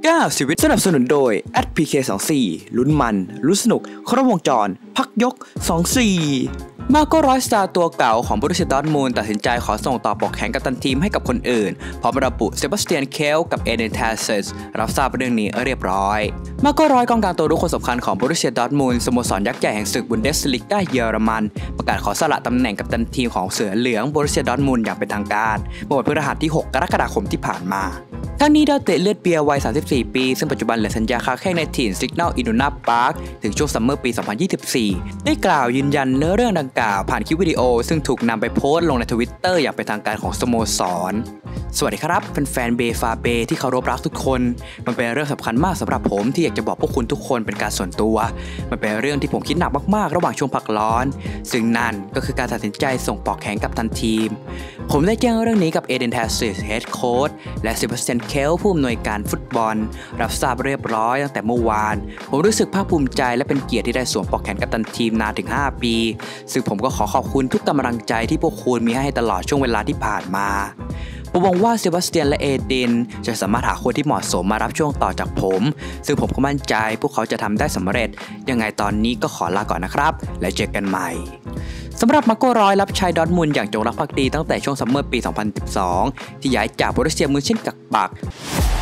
9 ชีวิตสนับสนุนโดย PK24 ลุ้นมันลุ้นสนุกครบวงจรพักยก 24 มาโก้ รอยสตาร์ตัวเก่าของบรูเซีย ดอร์ทมุนด์ตัดสินใจขอส่งต่อปลอกแขนกัปตันทีมให้กับคนอื่นพร้อมระบุเซบาสเตียน เคลกับเอเดน แทสเซสรับทราบเรื่องนี้เรียบร้อยมาโก้ รอยกองกลางตัวรุกคนสำคัญของบรูเซีย ดอร์ทมุนด์สโมสรยักษ์ใหญ่แห่งศึกบุนเดสลีกาเยอรมันประกาศขอสละตำแหน่งกัปตันทีมของเสือเหลืองบรูเซีย ดอร์ทมุนด์อย่างเป็นทางการเมื่อวันพฤหัสที่ 6 กรกฎาคมที่ผ่านมาทั้งนี้ดาวเตะเลือดเบียร์วัย 34 ปีซึ่งปัจจุบันเหลือสัญญาค้าแข้งในถิ่นซิกนัล อิดูนา พาร์คถึงช่วงซัมเมอร์ปี 2024 ได้กล่าวยืนยันเรื่องดังกล่าวผ่านคลิปวิดีโอซึ่งถูกนำไปโพสต์ลงใน Twitter อย่างเป็นทางการของสโมสรสวัสดีครับแฟนเบฟาเบที่เคารพรักทุกคนมันเป็นเรื่องสำคัญมากสำหรับผมที่อยากจะบอกพวกคุณทุกคนเป็นการส่วนตัวมันเป็นเรื่องที่ผมคิดหนักมากๆระหว่างช่วงพักร้อนซึ่งนั่นก็คือการตัดสินใจส่งปลอกแขนกัปตันทีมผมได้แจ้งเรื่องนี้กับเอเดน แทสเซสเฮดโค้ชและเซบาสเตียน เคลผู้อำนวยการฟุตบอลรับทราบเรียบร้อยตั้งแต่เมื่อวานผมรู้สึกภาคภูมิใจและเป็นเกียรติที่ได้สวมปลอกแขนกัปตันทีมนานถึง 5 ปีซึ่งผมก็ขอขอบคุณทุกกำลังใจที่พวกคุณมีให้ตลอดช่วงเวลาที่ผ่านมาผมหวังว่าเซบาสเตียนและเอเดนจะสามารถหาคนที่เหมาะสมมารับช่วงต่อจากผมซึ่งผมก็มั่นใจพวกเขาจะทำได้สำเร็จยังไงตอนนี้ก็ขอลาก่อนนะครับและเจอกันใหม่สำหรับมาโก้ รอยรับใช้ดอร์ทมุนด์อย่างจงรักภักดีตั้งแต่ช่วงซัมเมอร์ปี 2012 ที่ย้ายจากบรูเซีย มิวเช่นกักปัก